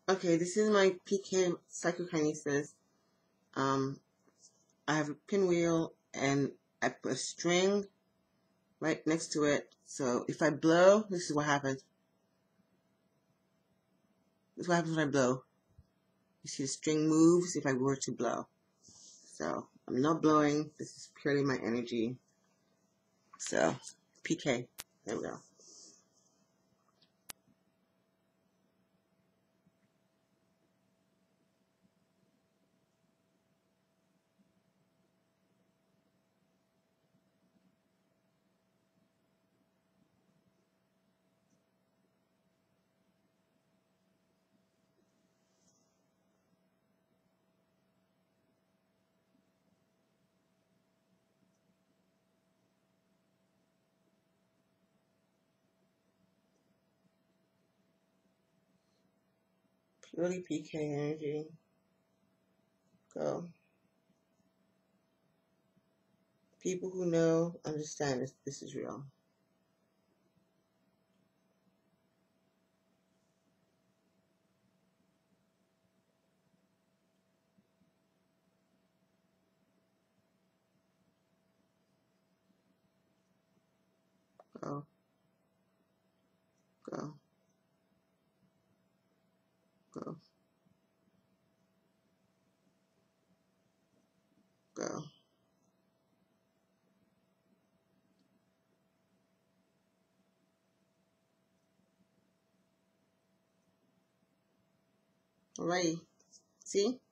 Okay, this is my PK psychokinesis. Um, I have a pinwheel and I put a string right next to it. So if I blow, this is what happens. This is what happens when I blow. You see the string moves if I were to blow. So I'm not blowing. This is purely my energy. So PK. There we go. Purely PK energy. Go. People who know understand this is real. Go. Go. Go. Go. Alrighty. See?